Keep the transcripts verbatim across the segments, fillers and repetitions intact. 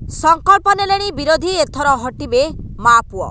संकल्प नेलेणी विरोधी एथर हटिबे मां पुओ।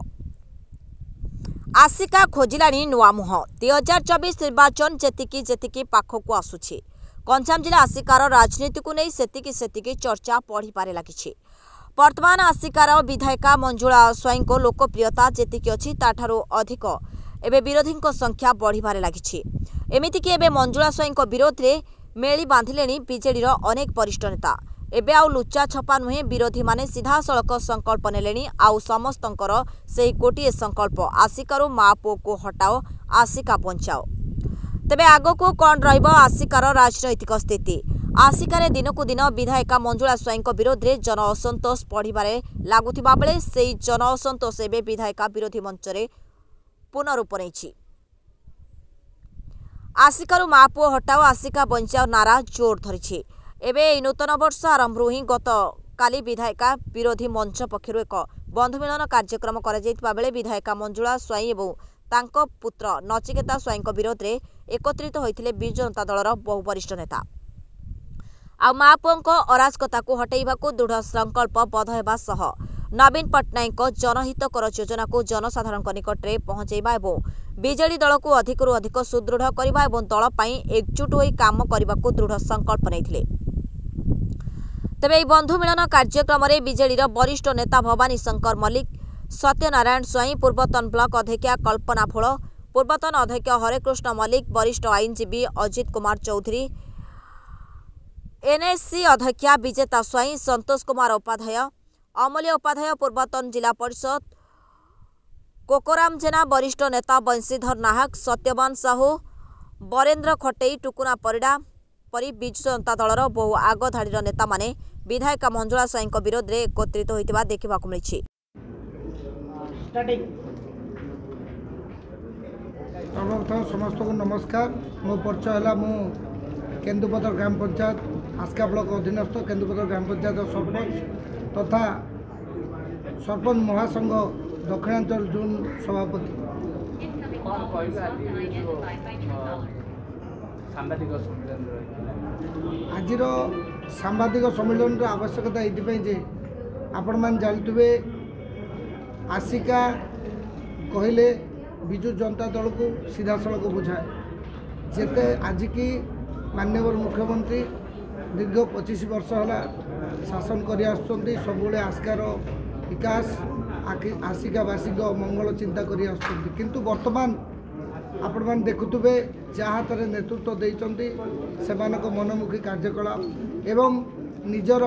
आसिका खोजिलाणी नुआ मुह। दुई हजार चौबीस निर्वाचन जेतिकी जेतिकी पाखकु आसुछि, गंजाम जिला आसिकार राजनीति को नहीं सेतिकी सेतिकी चर्चा बढ़ी पारे लागिछि। वर्तमान आसिकार विधायिका मंजुला स्वाई को लोकप्रियता जेतिकी अछि ताठारु अधिक एबे विरोधीଙ୍କ संख्या बढ़ी पारे लागिछि। एमिति कि एबे मंजुला स्वाई को विरोध रे मेली बांधिलेणी बीजेडी रो अनेक वरिष्ठ नेता। एबे आउ लुच्चा छपा नुहे, विरोधी माने सीधा सड़क संकल्प नेलेणी। आउ समस्तंकर सेही गोटिए संकल्प, आसिकारु मां पुओ को हटाओ, आसिका बंचाओ। तेबे आगको कौन रहिबो आसिकार राजनैतिक स्थिति? आसिकारे दिनकु दिन विधायिका मंजुला स्वाई विरोध में जन असंतोष बढ़िबारे लागुथिबा बेले सेही जन असंतोष एबे विधायिका विरोधी मंचरे पुनरूप नैछि। आसिकारु मां पुओ हटाओ, आसिका बंचाओ नारा जोर धरिछि। एबे नूतन वर्ष आरंभ ही गत काली विधायिका विरोधी मंच पक्षर एक बंधुमिलन कार्यक्रम करा बेले विधायिका मंजुला स्वाई एवं तांको पुत्र नचिकेता स्वाई विरोध में एकत्रित होइथिले बिजु जनता दलर बहु वरिष्ठ नेता। आ मां पुओ अराजकता को हटाइबाकू दृढ़ संकल्प बद्ध हेबा सह नवीन पट्टनायक जनहितकर योजना को जनसाधारण निकट में पहुंचाइबा एवं बीजेडी दल को अधिकरू अधिक सुदृढ़ करबा एवं दल पई एकजुट होई काम करबाकू दृढ़ संकल्प नैथिले। तेबे बंधु मिलन कार्यक्रम में बीजेडी वरिष्ठ नेता भवानी शंकर मल्लिक, सत्यनारायण स्वाई, पूर्वतन ब्लॉक अध्यक्षा कल्पना भोल, पूर्वतन अध्यक्ष हरेकृष्ण मल्लिक, वरिष्ठ आईनजीवी अजित कुमार चौधरी, एनएससी अध्यक्षा विजेता स्वाई, संतोष कुमार उपाध्याय, अमूल्य उपाध्याय, पूर्वतन जिला परिषद कोकोराम जेना, वरिष्ठ नेता बंशीधर नाहक, सत्यवान साहू, बरेन्द्र खटेई, टुकुना परिडा परी बिजु जनता दलर बहु आगधाड़ीर नेता माने विधायिका मंजुला स्वाई विरोध में एकत्रित होइतिबा देखिबाकू मिलिछि। सर्वप्रथम समस्त को नमस्कार। मो परिचय है मु केन्दुपदर ग्राम पंचायत आस्का ब्लॉक अधीनस्थ केन्दुपदर ग्राम पंचायत सरपंच तथा सरपंच महासंघ दक्षिणांचल जोन सभापति। आज सांबादिक सम्मेलन आवश्यकता ये जे आपण मान जानते आसिका कहले बिजु जनता दल को सीधा सड़क बुझाए जेते आज की माननीय मुख्यमंत्री दीर्घ पच्चीस वर्ष है शासन कर सब आस्कार विकास आसिकावासी मंगल चिंता कर किंतु वर्तमान आपण मान देखुवे जहाँ तर नेतृत्व देइचंती सेमानक मनमुखी कार्यकलाप एवं निजर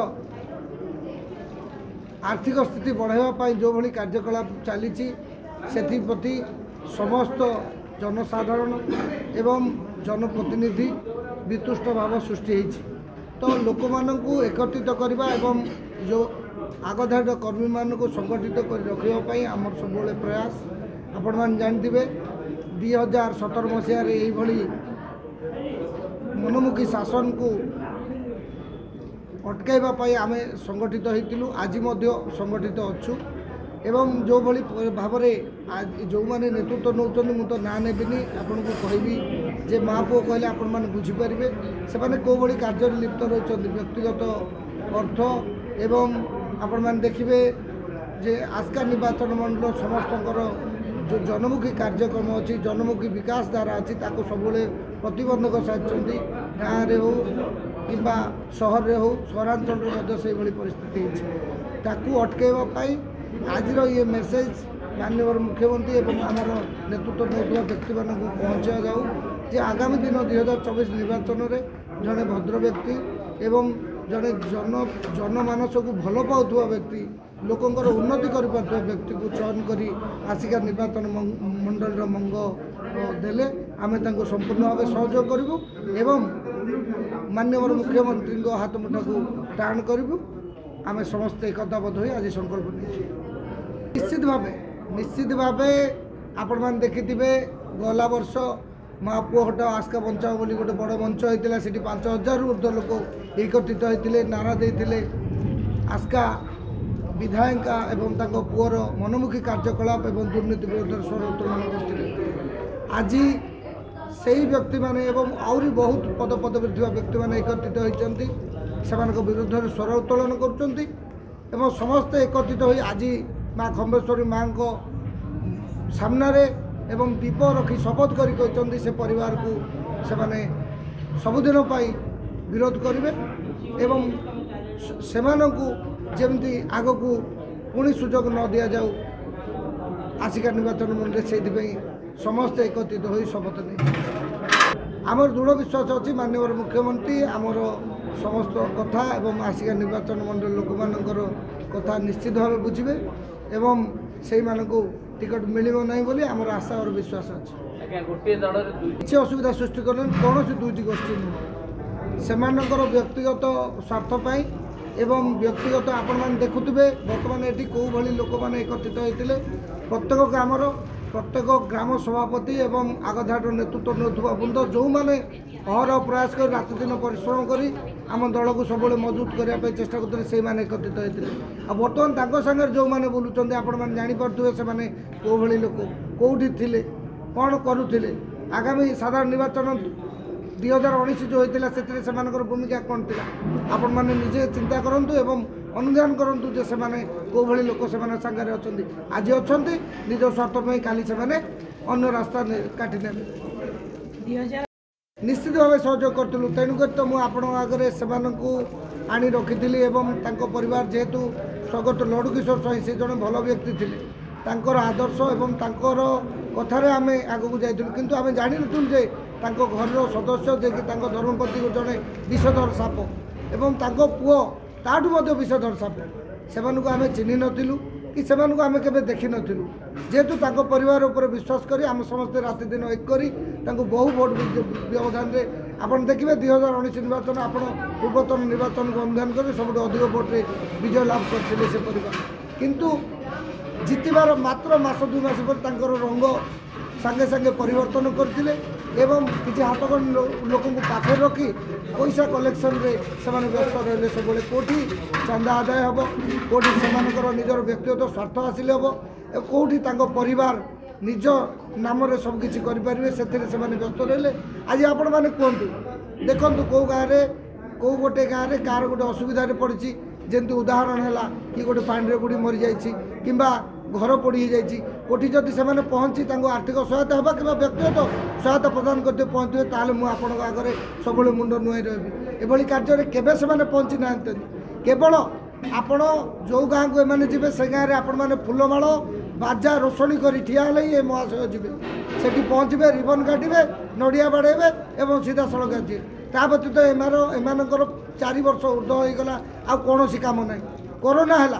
आर्थिक स्थिति बढ़ावा जो भली कार्यकलाप चली प्रति समस्त जनसाधारण एवं जनप्रतिनिधि वितुष्ट भाव सृष्टि होती। तो लोक मानू एकत्रित करवा एवं जो आगधाड़ी कर्मी मान संगठित कर रखापी आम सब प्रयास। आपण मान जानते दुई हजार सतर मसीह यही मनमुखी शासन को अटकाइवाई आम संगठित होइतिलु। आज संगठित अच्छु एवं जो भली भाव में जो मैंने नेतृत्व नौकरी मु तो ना नेबिनी आपन को कहबी जे मां पुओ कहले आपण माने बुझी परिबे से माने को भली कार्य लिप्त रहिछन व्यक्तिगत अर्थ एवं आपण माने देखिबे जे आस्का निर्वाचन मंडल समस्तकर जो जनमुखी कार्यक्रम अच्छी जनमुखी विकास धारा अच्छी सब प्रतिबंधक साधुंट गाँव में हो कि सहर में हो सहरांचल से परिस्थिति ताकू अटकाइवाई आज ये मेसेज माननीय मुख्यमंत्री एवं आमर नेतृत्व नौकरी व्यक्ति मान पहुँचा जाऊ जे आगामी दिन दुई हजार चौबीस निर्वाचन में जड़े भद्र व्यक्ति एवं जड़े जन जनमानस को भल पाउथुवा व्यक्ति लोकंर उन्नति कर व्यक्ति को चयन करी आसिका निर्वाचन मंडल मंग देले आमे तांको संपूर्ण भाव सहयोग करूँ एवं माननीय मुख्यमंत्री हाथ मुठा को टाण करूँ। आमे समस्त एकताबद्ध हो आज संकल्प नहीं निश्चित भाव निश्चित भाव आपण मान देखिथिबे गला वर्ष मां पुओ हटाओ आस्का बंचाओ बोली गोटे बड़ मंच होता है। पांच हजार ऊर्ध लोक एकत्रित होते नारा देते आस्का विधायिका एवं तांको पुओर मनमुखी कार्यकलाप एवं दुर्नीति विरोध स्वर उत्तोलन करते। आज से व्यक्ति माने एवं आउरी बहुत पद पदवी व्यक्ति माने एकत्रित होती से विरुद्ध स्वर उत्तोलन कर एवं समस्ते एकत्रित हो आज माँ खम्बेश्वरी माँ को सामने एवं दीप रखी शपथ कर से परिवार को से माने सबुदिन विरोध करेंगे एवं से जमती आग को पुणी सुजोग न दि जाऊ आसिका निर्वाचन मंडल से समस्ते एकत्रित हो शपथ नहीं आमर दृढ़ विश्वास अच्छी माननीय मुख्यमंत्री आमर समस्त कथा एवं आसिका निर्वाचन मंडल लोक मानकर कथा निश्चित भाव बुझे एवं से टिकट मिल ना बोली आमर आशा और विश्वास अच्छे किसी असुविधा सृष्टि कर कौन दुईटी गोष्ठी नुह से व्यक्तिगत स्वार्थपाई एवं व्यक्तिगत आपण मैंने देखुवे बर्तमान ये कौ भली लोक मैंने एकत्रित होते प्रत्येक ग्रामर प्रत्येक ग्राम सभापति एवं आगधाट नेतृत्व नौथुवा बृंद जो मैंने अहरह प्रयास कर रात दिन परिश्रम कर आम दल को सब मजबूत करने चेष्टा करते से एकत्रित होते बर्तमान तक सागर जो मैंने बोलुँच आपण मैंने जापे से कौ भली लोक कौटी थे कौन करुले आगामी साधारण निर्वाचन दुई हजार उन्नीस जो होता से भूमिका कौन थी आपण मैंने निजे चिंता करूँ एवं अनुधान करूँ जे से कौ भली लोक से सागर अच्छा आज अच्छा निज स्वार्थ काली से अन्य रास्ता काटि ने निश्चित भाव सहयोग करूँ तेणुक तो मुझे आगे से आनी रखी परिवार जेहेतु स्वगत लडू किशोर स्वाई से जड़े भल व्यक्ति थे तांकर आदर्श एवं तांकर कथार आम आग को जाइलु किंतु आम जानी नुँ जे घर सदस्य जे कि धर्मपति जड़े विषधर साप एवं पुओ ताठू विषधर साप से आम चिन्ह नथिलु कि से आम के देखी नथिलु जेहेतु तांको परिवार उपर विश्वास करी आम समस्ते राति दिन एक करी तांको बहु भोट व्यवधान रे आपण देखिए दुई हजार उन्नीस निर्वाचन आपण पूर्वतन निर्वाचन को अनुधान कर सब अधिक भोट्रे विजय लाभ करते से परिवार किंतु जितबार मात्र मास दुई मास पर तांकर रंग सांगे सांगे परिवर्तन करते एवं किसी हाथ लोक पाखे रखी पैसा कलेक्शन रे से व्यस्त रहे सब कौटी चांदा आदाय हम कौटी से निजर व्यक्तिगत स्वार्थ आसिले हम कौटी परिवार निज नाम सबकि करेंगे से व्यस्त रहे आज आपण मैंने कहतु देखु कौ गाँव कौ गोटे गाँव में कार गोटे असुविधा पड़ी जमी उदाहरण है कि गोटे पानी बुड़ी मरी जाइए कि घर पड़ी जाइए कोठी जदि से पहुँची आर्थिक सहायता होगा कि व्यक्तिगत सहायता प्रदान करते पहुँचे ताले मुझे आपण आगे सब मुंड नुआई रही एभली कार्य केबे से पहुँची ना केवल आपण जो गाँव को एम जी से गाँव में आपण मैंने फूलमाल बाजा रोषणी कर ठिया ये महाशय जी से पहुँचे रिबन काटे नड़िया बाड़े और सीधा सड़क आए ता व्यतीत एमार एमानकर चार वर्ष ऊर्ध हो गला आ कौन काम ना कोरोना है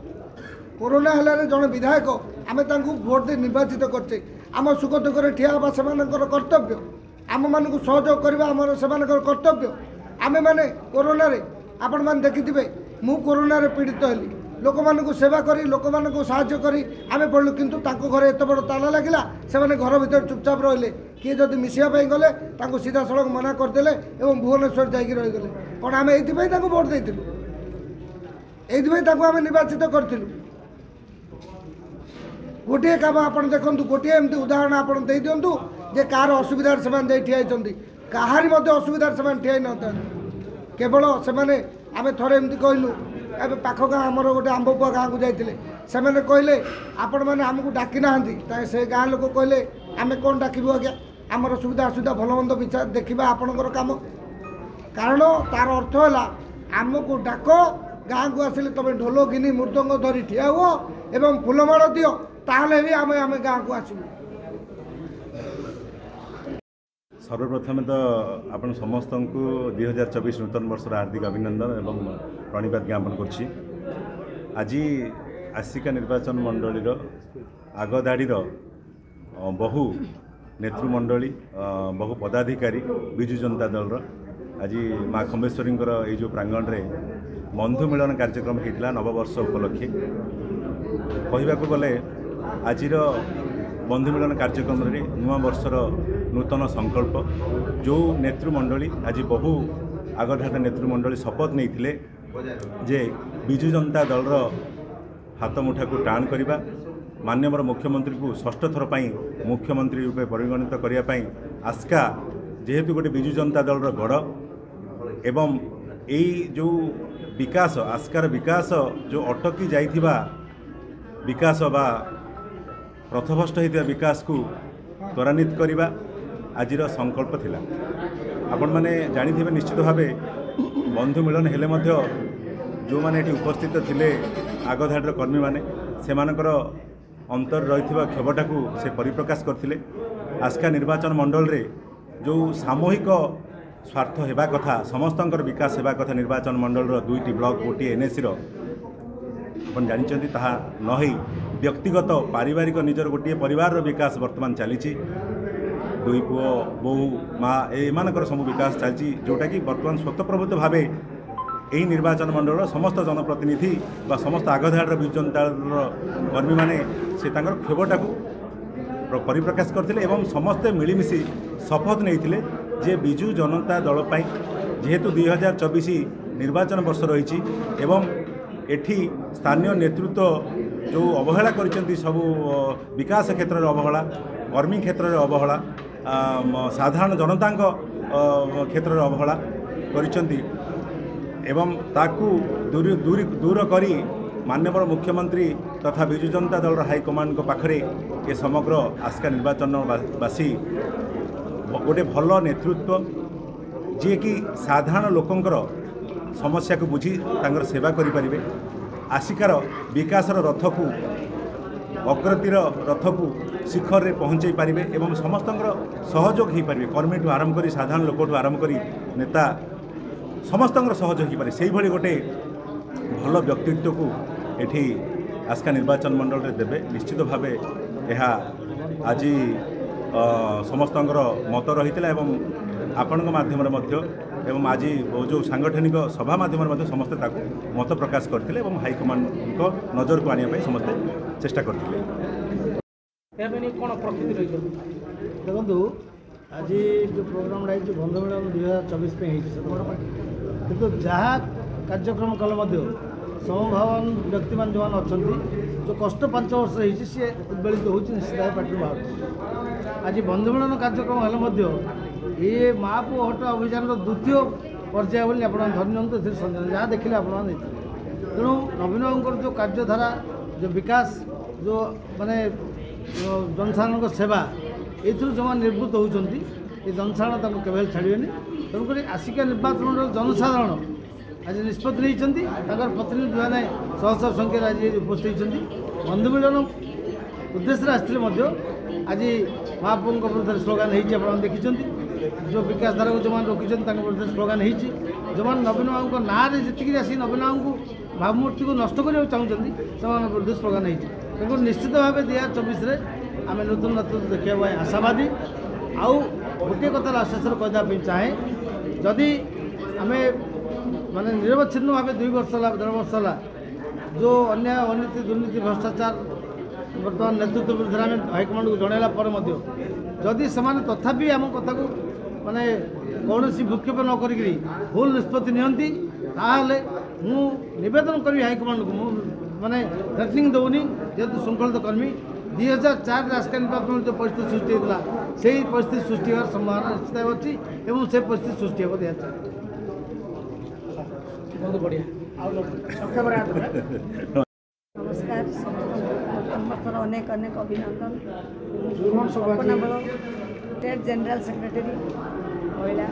कोरोना है जड़े विधायक आम भोट दे निर्वाचित करचे आम सुख दुखे ठिया हाँ से कर्तव्य आम मान सहयोग करवा आम से कर्तव्य आम मैंने कोरोना रे आपण मैंने देखिथे मु कोरोना रे पीड़ित हली लोक मानक सेवा करी लोक मानक साहाय्य करी आम पढ़लु किंतु ताको घरे एत बड़ ताला लगिला से घर भीतर चुपचाप रहिले किए जदि मिसापी गले सीधा सड़क मना करदे और भुवनेश्वर जाकि रहीगले कौन आम ये भोट देलु ये निर्वाचित करूँ गोटे काम आप देखु गोटे एमती उदाहरण आप दिंतु जे कार असुविधा से ठिया कहारी असुविधा से ठिया न केवल से आम थे एमती कहलु ए पाख गाँ आमर गोटे आंबपुआ गाँव को जाते से कहले आपण मैंने आमको डाकी ना से गाँ लोक कहले आम कौन डाकबू आज्ञा आमर सुविधा असुविधा भल मंद विचार देखा आपणकर काम कारण तार अर्थ है आमको डाक गाँ को आसिले तुम ढोल गिनी मृदंग धरी ठिया हुआ एवं फूलमाड़ दियो ताहले भी आम आम गाँ को आसबू। सर्वप्रथम तो आप समस्त को दुई हजार चौबीस नूतन वर्षर हार्दिक अभिनंदन एवं प्रणिपात ज्ञापन करछि। आज आसिका निर्वाचन मंडलीर आगधाड़ीर बहु नेतृमंडली बहु पदाधिकारी विजु जनता दलर आज माँ खम्बेश्वरी ये जो प्रांगण में बंधु मिलन कार्यक्रम होता नववर्ष उपलक्षे कहवाक गले आज बंधु मिलन कार्यक्रम में नुआ वर्षर नूतन संकल्प जो नेतृमंडली आज बहु आगधाट नेतृमंडली शपथ नहीं जे विजु जनता दलर हाथ मुठा को टाण करवा माननीय मुख्यमंत्री को षष्ठ थर पर मुख्यमंत्री रूपे परिगणित करने आस्का जेहेतु गोटे विजु जनता दलर गढ़ एवं यही जो विकास आस्कार विकास जो अटकी जाइथिबा विकास बा प्रथभष्ट होता विकास को त्वरान्वित करने आज संकल्प थिला। आपण माने जानिथिबे निश्चित भावे बंधु मिलन हेले मध्य जो माने एटी उपस्थित थिले आगधाड़ कर्मी माने सेमानकर अंतर रही क्षोभटा को से परिप्रकाश करथिले। आस्का निर्वाचन मंडल रे जो सामूहिक स्वार्थ हेबा कथा समस्तंकर विकास हेबा कथा निर्वाचन मंडल रो दुईटी ब्लॉक गोटे एनएसी रो अपन जानिचंती ताहा नही व्यक्तिगत पारिवारिक निजर गोटे परिवार रो विकास वर्तमान चली दुई पुओ बहु माँ एमानकर सब विकास चलती जोटा कि वर्तमान स्वतःप्रभुत्व भाव यही निर्वाचन मंडल समस्त जनप्रतिनिधि बा समस्त आगधाड़ विजु जनता कर्मी माने से तांकर क्षोभटा को परिप्रकाश करथिले एवं समस्ते मिलिमिशि शपथ नहीं जे विजु जनता दल पाई जेहेतु दुई हजार चौबीस निर्वाचन वर्ष रही एवं एठी स्थानीय नेतृत्व जो अवहेला करिसेंती सब विकास क्षेत्र में अवहेला कर्मी क्षेत्र में अवहेला साधारण जनता क्षेत्र में अवहेला करिसेंती एवं ताकू दूर दूर दूर करी माननीय मुख्यमंत्री तथा विजु जनता दल हाईकमांड पाखरे ये समग्र आस्का निर्वाचन बासी गोटे भल नेतृत्व जी कि साधारण लोकंकर समस्या को बुझी तांकर सेवा करें आसिकार विकासर रथ को अग्रतिर रथ को शिखर रे पहुँचे पारे एवं समस्त सहयोग हो पारे कर्मी ठू आरंभ कर साधारण लोक ठू आरंभ कर नेता समस्त सहयोग हो पारे से भली गोटे भल व्यक्तित्व को एठी आस्का निर्वाचन मंडल रे देबे निश्चित भाव यह आज समस्त मत रही एवं आपण माध्यम एवं आज जो सांगठनिक सभा माध्यम समस्ते मत प्रकाश करते एवं हाईकमांड नजर को आने समस्ते चेष्टा करते। देखो आज जो प्रोग्राम रही बंधु मिलन दुई हजार चौबीस किंतु जहाँ कार्यक्रम कले समभावन व्यक्ति मान जो अच्छा जो कष्ट पांच वर्ष रही सी उद्वेलित हो निश्चित भाव पार्टी बाहर आज बंधु मिलन कार्यक्रम हेल्ले ये माँ पुओ हट अभियान द्वितीय पर्याय बोली आप धरी संजय जहाँ देखिले आप तेणु नवीन बाबूर जो कार्यधारा जो विकास जो माने जनसाधारण सेवा ये जो निर्वृत्त होती ये जनसाधारण केवल छाड़े तेणुक आसिका निर्वाचन मंडल जनसाधारण आज निष्पत्ति नहीं प्रतिनिधि मैंने शह शह संख्या आज उपस्थित होती बंधु मिलन उद्देश्य आसते आज महापुओं विरुद्ध स्लोगान हो देखी जो विकास धारा को जो रोकी विरुद्ध स्लोगान हो जो नवीन बाबू ना जी आसी नवीन बाबू को भावमूर्ति को नष्ट करने चाहते से विरुद्ध स्लोगान हो निश्चित भाव दुई हजार चौबीस आम नूतन नेतृत्व देखा आशावादी आउ गोटे कथार शेष कहवाई चाहे जदि आम माने निरवच्छिन्न भाव दुई वर्ष है देढ़ वर्ष है जो अन्याय अनीति दुर्नीति भ्रष्टाचार बर्तमान नेतृत्व विरुद्ध आम हाईकमांड को जनइला जदि से तथापि आम कथा को माने कौन भूक्षेप न करी भूल निष्पत्ति नियंती ताहले मु निवेदन करी हाईकमांड को माने थ्रेटनिंग दौनी जेहेतु श्रृंखलित कर्मी दुई हजार चार आस्का निर्वाचन जो परिस्थिति सृष्टि होता से परिस्थिति सृष्टि होवार संभावना निश्चित अच्छी और से परिस्थिति सृष्टि हो दिया बहुत बढ़िया नमस्कार समस्त अनेक अनेक अभिनंदन स्टेट जनरल सेक्रेटरी महिला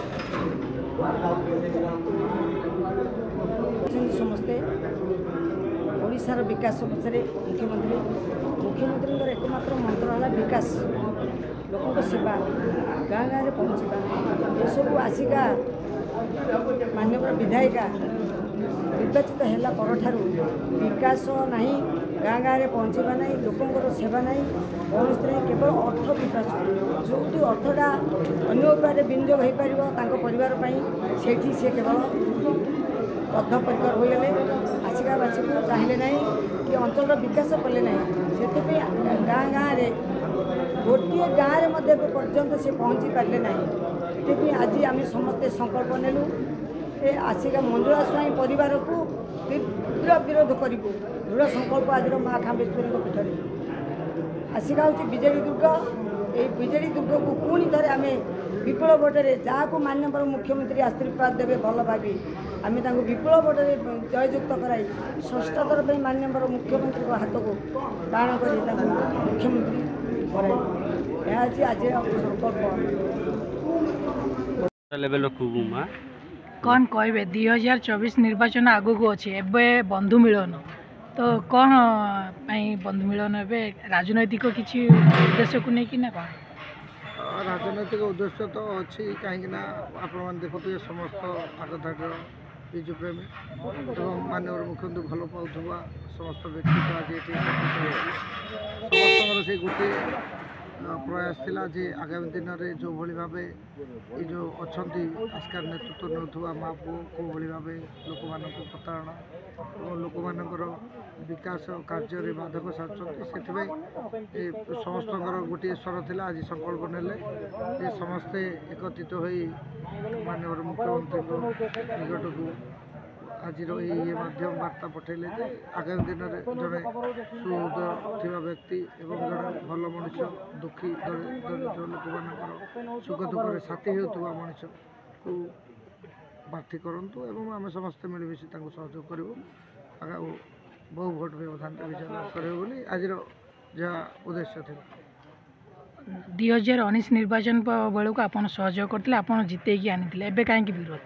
समस्ते ओडिशार विकास पक्षरे मुख्यमंत्री मुख्यमंत्री एकमात्र मंत्र है विकास लोक सेवा गाँ गाँव में पहुँचा ये सब आसिका माननीय विधायिका निर्वाचित है पर विकास नहीं गाँ गाँव में पहुँचवा ना लोकंर सेवा ना कौन केवल अर्थ विकास जो अर्थटा अन्य उपाय विनियोग हो पार परिवार से सी केवल बद्धपरिकर होगले आसिकावासी को चाहिए ना कि अंचल विकास कले ना से गाँ गाँव में गोटे गाँव में पर्यंत से पहुँची पारे ना से आज आम समस्ते संकल्प नेलु ए आसिका मंजुला स्वाई परिवार को तीव्र विरोध करूँ दृढ़ संकल्प आज माँ खाम्बेश्वरी पीठर आसिका हूँ विजेडी दुर्ग ये विजेडी दुर्ग को पुणी थे आम विपुल भोटे जहाँ माननीय मुख्यमंत्री आशीर्वाद देवे भल भावी आम विपुल भोटे जययुक्त कराई षष्ठ थर पर माननीय मुख्यमंत्री हाथ को दान कर मुख्यमंत्री कराई आज आज लेवल रखूँ कौन कहे दुई हजार चौबीस निर्वाचन आगू को अच्छे एवं बंधु मिलन तो कौन बंधु मिलन ए राजनैतिक किसी उद्देश्य को लेकिन ना कौन राजनैतिक उद्देश्य तो अच्छी कहीं आपण देखुए समस्त आगधार विजु प्रेमी और माननीय मुख्यमंत्री भल पाऊा समस्त व्यक्ति तो आज समस्त से गोटे प्रयास थिला जे आगामी दिन में जो भली भाव ये जो अच्छा आस्कार नेतृत्व नौथुआ माँ पु को भली भाव लोक मान प्रताड़ना और लोक मानकर विकास कार्य बाधक साजुंट से समस्त गोटे स्वर थिला आज संकल्प नेले जे समस्ते एकत्रित हो माननीय मुख्यमंत्री निकट को आज ये माध्यम वार्ता पठेले जे आगामी दिन में जड़े सुहृदय थिबा व्यक्ति एवं जड़े भल मनुष्य दुखी दरिद्र लोक मान सुख दुख साथी होता मनुष्य को प्रार्थी करूँ एवं आम समस्ते मिलमिशि सहयोग करूँ आगा बहु भोट व्यवधान विजय लाभ करें आज जहाँ उद्देश्य थी दुई हजार उन्नीस निर्वाचन बेलू आप सहयोग करते आप जिते आनी एवं कहीं विरोध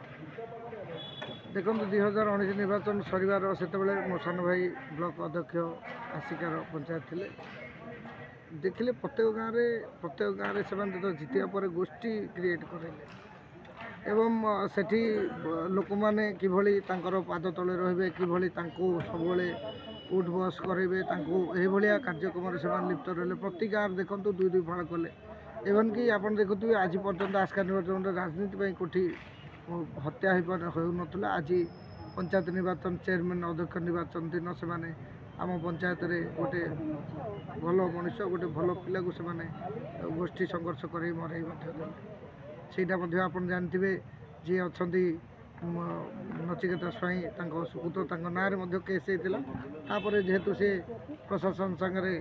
देखो दुई हजार उन्नीस निर्वाचन सर से मो सान भाई ब्लॉक अध्यक्ष आसिकार पंचायत थे देखिले प्रत्येक गाँव में प्रत्येक गाँव में से जितिया पर गोष्ठी क्रिएट करेंगे एवं सेठी लोक मैंने किभली पाद तले रे किभली सब उठ बस करेंगे यह कार्यक्रम से लिप्त रहे प्रति गाँव देखो दुई दुई फाड़ कले एवं कि आप देखुए आज पर्यटन आस्का निर्वाचन राजनीति कौटी हत्या हो ना आज पंचायत निर्वाचन चेयरमैन अध्यक्ष निर्वाचन दिन से आम पंचायत रे गोटे भल मनुष्य गोटे भल पिला को से गोष्ठी संघर्ष कर मरई सेटा आप जानते जी अच्छा नचिकेता स्वाई सुपुत्र ना केस होता जेहेतु से प्रशासन सागर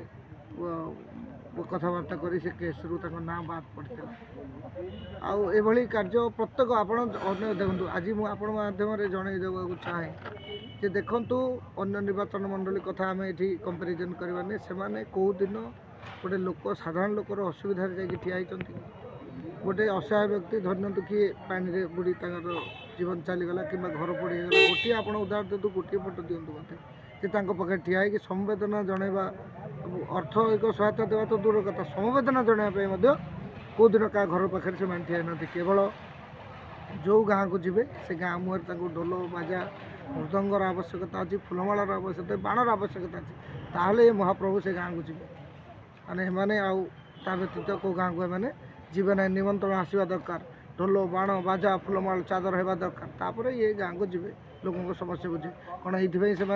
कथबार्ता कर केस रु ना बाद पड़ता आई कार्य प्रत्येक आप देखो आज मुझे माध्यम जन देवाक चाहे जे देखु अन्य निर्वाचन मंडली कथा आम ये कंपेरिजन करवानी से कौ दिन गोटे लोक साधारण लोकर असुविधा ठिया गोटे असहाय व्यक्ति धरनु किए पानी बुड़ी जीवन चलीगला कि घर पड़गला गोटे आप उदाहरण दिखाँ गोटे फोट दिखाँ मत पाखे ठिया हो संवेदना जनवा अर्थ एक सहायता देवा तो दूर कथा संवेदना जनवाई कौ दिन क्या घर पाखे से ठिया ना केवल जो गाँव को जी से गाँ मुहर ढोल बाजा मृदंगर आवश्यकता अच्छी फुलमालार आवश्यकता बाणर आवश्यकता अच्छी ताहले ये महाप्रभु से गाँव को जी माने मैंने आ व्यतीत कौ गाँव को मैंने जीवे ना निमंत्रण आसवा दरकार ढोल बाण बाजा फुलमाल चादर होगा दरकार तापर ये गाँव को जी लोकों समस्या बुझे कौन ये से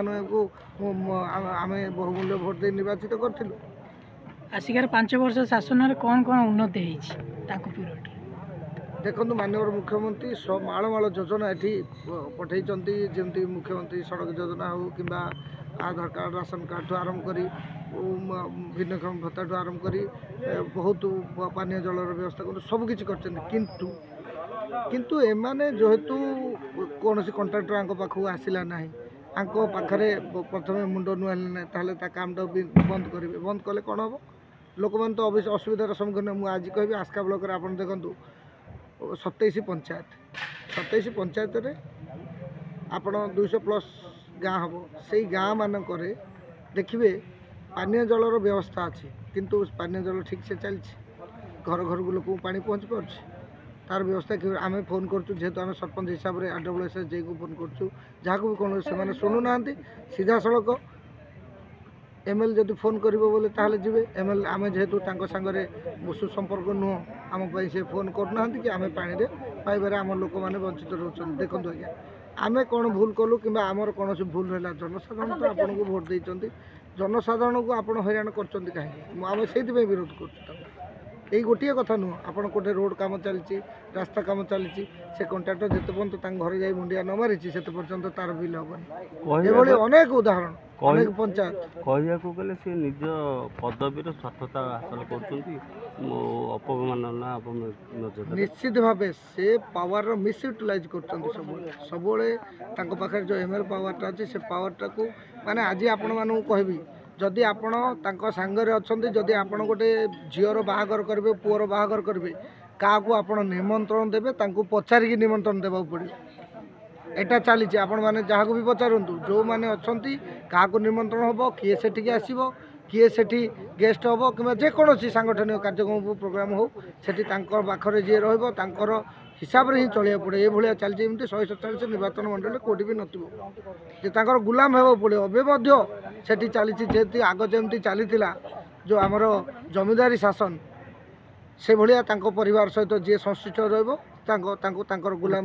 आम बहुमूल्य भोट दे निर्वाचित करूँ आसिकार पांच वर्ष शासन कौन कौन उन्नति पीरियड देखो माननीय मुख्यमंत्री सब मालमाल योजना ये पठे जमी मुख्यमंत्री सड़क योजना हो कि आधार कार्ड राशन कार्ड आरंभ कर भिन्नक्षम भत्ता आरंभ कर बहुत पानीय जलर व्यवस्था कर सबकि किंतु किंतु एमाने जेहेतु कौन कंट्राक्टर पाखक आसला ना पाखे प्रथम मुंड नुआले ना काम बंद करेंगे बंद कले कौन हम लोक मैंने तो अवश्य असुविधार सम्मुखीन मुझे आज कहि आस्का ब्लॉक आप देखूँ सतैश पंचायत सतैश पंचायत रे आपण दुईश प्लस गाँ हम से गाँ मानक देखिए पानीय जलर व्यवस्था अच्छी किंतु पानीय जल ठीक से चलती घर घर को लोक पानी पहुँची पार्छ तार व्यवस्था कि आम फोन करूँ जेहेतु आम सरपंच हिसाब से R W S S J को फोन करूँ जहाँ भी कौन से शुणुना सीधा सड़क एमएल जब फोन कर बोले ताहले जी एमएल आम जेहेतु सांगे सुसंपर्क नुह आम से फोन करना कि आम पानी पाइबार आम लोक मैंने वंचित रोच देखो आज्ञा आम कौन भूल कलु कि आमर कौन भूल रहा जनसाधारण तो आपन को भोट देते जनसाधारण को आप हैरान कर कहीं आम से विरोध कर এই গোଟିଏ କଥା ନୁହଁ ଆପଣ କୋଟେ ରୋଡ଼ କାମ ଚାଲିଛି ରାସ୍ତା କାମ ଚାଲିଛି ସେ କଣ୍ଟ୍ରାକ୍ଟର ଯେତେ ପର୍ଯ୍ୟନ୍ତ ତାଙ୍କ ଘରେ ଯାଇ ମୁଣ୍ଡିଆ ନ ମାରିଛି ସେତେ ପର୍ଯ୍ୟନ୍ତ ତାର ବିଲ୍ ହେବନି ଏଭଳି ଅନେକ ଉଦାହରଣ ଅନେକ ପଞ୍ଚାୟତ କହିବାକୁ ଗଲେ ସେ ନିଜ ପଦବୀର ସ୍ୱାର୍ଥତା ହାସଲ କରୁଛନ୍ତି ଅପମାନନା ନିଶ୍ଚିତ ଭାବେ ସେ ପାୱାରର ମିସୟୁଟିଲାଇଜ୍ କରୁଛନ୍ତି ସବୁବେଳେ ସବୁବେଳେ ତାଙ୍କ ପାଖରେ ଯେଉଁ ଏମ୍ ଏଲ୍ ପାୱାରଟା ଅଛି ସେ ପାୱାରଟାକୁ ମାନେ ଆଜି ଆପଣମାନଙ୍କୁ କହିବି ଯଦି ଆପଣ ତାଙ୍କ ସାଙ୍ଗରେ ଅଛନ୍ତି ଯଦି ଆପଣ ଗୋଟେ ଝିଅର ବାହାଘର କରିବେ ପୁଅର ବାହାଘର କରିବେ କାହାକୁ ଆପଣ ନିମନ୍ତ୍ରଣ ଦେବେ ତାଙ୍କୁ ପଚାରିକି ନିମନ୍ତ୍ରଣ ଦେବାକୁ ପଡ଼ିବ ଏଇଟା ଚାଲିଛି ଆପଣମାନେ ଯାହାକୁ ବି ପଚାରନ୍ତୁ ଯେଉଁମାନେ ଅଛନ୍ତି କାହାକୁ ନିମନ୍ତ୍ରଣ ହେବ କିଏ ସେଠିକି ଆସିବ କିଏ ସେଠି ଗେଷ୍ଟ ହେବ କିମ୍ବା ଯେକୌଣସି ସାଂଗଠନିକ କାର୍ଯ୍ୟକ୍ରମ ପ୍ରୋଗ୍ରାମ ହେଉ ସେଠି ତାଙ୍କ ପାଖରେ ଯିଏ ରହିବ ତାଙ୍କର ହିସାବରେ ହିଁ ଚଳିବାକୁ ପଡ଼ିବ ଏଭଳିଆ ଚାଲିଛି ଏମିତି ଶହେ ସତଚାଳିଶ ନିର୍ବାଚନ ମଣ୍ଡଳୀରେ କେଉଁଠି ବି ନଥିବ ଯେ ତାଙ୍କର ଗୁଲାମ ହେବାକୁ ପଡ଼ିବ ଏବେ ମଧ୍ୟ ସେଠି ଚାଲିଛି ଯେମିତି ଆଗ ଯେମିତି ଚାଲିଥିଲା ଯେଉଁ ଆମର ଜମିଦାରୀ ଶାସନ ସେଭଳିଆ ତାଙ୍କ ପରିବାର ସହିତ ଯିଏ ସଂଶ୍ଳିଷ୍ଟ ରହିବ ତାଙ୍କ ତାଙ୍କୁ ତାଙ୍କର ଗୁଲାମ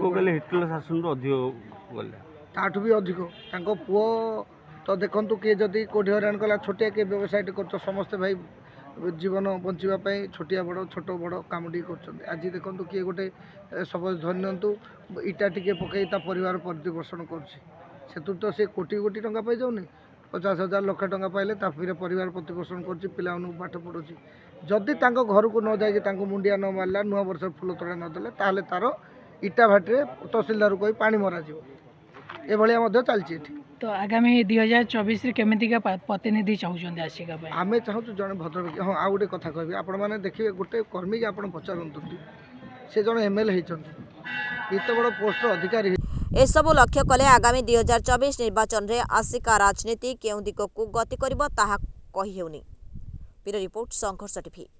ତାଠୁ ବି ଅଧିକ ତାଙ୍କ ପୁଅ ତ ଦେଖନ୍ତୁ କିଏ ଯଦି କେଉଁଠି ହଇରାଣ କଲା ଛୋଟିଆ କିଏ ବ୍ୟବସାୟଟି କରୁଛ ସମସ୍ତେ ଭାଇ ଜୀବନ ବଞ୍ଚିବା ପାଇଁ ଛୋଟିଆ ବଡ଼ ଛୋଟ ବଡ଼ କାମ ଟିକେ କରୁଛନ୍ତି ଆଜି ଦେଖନ୍ତୁ କିଏ ଗୋଟେ ସପୋଜ ଧରି ନିଅନ୍ତୁ ଇଟା ଟିକେ ପକାଇ ତା ପରିବାର ପ୍ରତିପୋଷଣ କରୁଛି ସେଥିରୁ ତ ସେ କୋଟି କୋଟି ଟଙ୍କା ପାଇଯାଉନି ପଚାଶ ହଜାର ଲକ୍ଷ ଟଙ୍କା ପାଇଲେ ତା ପରିବାର ପ୍ରତିପୋଷଣ କରୁଛି ପିଲାମାନଙ୍କୁ ପାଠ ପଢ଼ୁଛି ଯଦି ତାଙ୍କ ଘରକୁ ନ ଯାଇକି ତାଙ୍କୁ ମୁଣ୍ଡିଆ ନ ମାରିଲା ନୂଆ ବର୍ଷ ଫୁଲ ତୋଡ଼ା ନଦେଲେ ତାହେଲେ ତାର ଇଟା ଭାଟିରେ ତହସିଲଦାରକୁ କହି ପାଣି ମରାଯିବ ଏଭଳିଆ ମଧ୍ୟ ଚାଲିଛି ଏଠି ତ ଆଗାମୀ ଦୁଇ ହଜାର ଚବିଶରେ କେମିତିକା ପ୍ରତିନିଧି ଚାହୁଁଛନ୍ତି ଆସିକା ପାଇଁ ଆମେ ଚାହୁଁଛୁ ଜଣେ ଭଦ୍ରବ୍ୟକ୍ତି ହଁ ଆଉ ଗୋଟେ କଥା କହିବି ଆପଣମାନେ ଦେଖିବେ ଗୋଟେ କର୍ମୀକି ଆପଣ ପଚାରନ୍ତୁ ସେ ଜଣେ ଏମ୍ ଏଲ୍ ହେଇଛନ୍ତି ଏତେ ବଡ଼ ପୋଷ୍ଟର ଅଧିକାରୀ ଏସବୁ ଲକ୍ଷ୍ୟ କଲେ ଆଗାମୀ ଦୁଇ ହଜାର ଚବିଶ ନିର୍ବାଚନରେ ଆସିକା ରାଜନୀତି କେଉଁ ଦିଗକୁ ଗତି କରିବ ତାହା କହି ହେଉନି। Bureau report Sangharsh TV.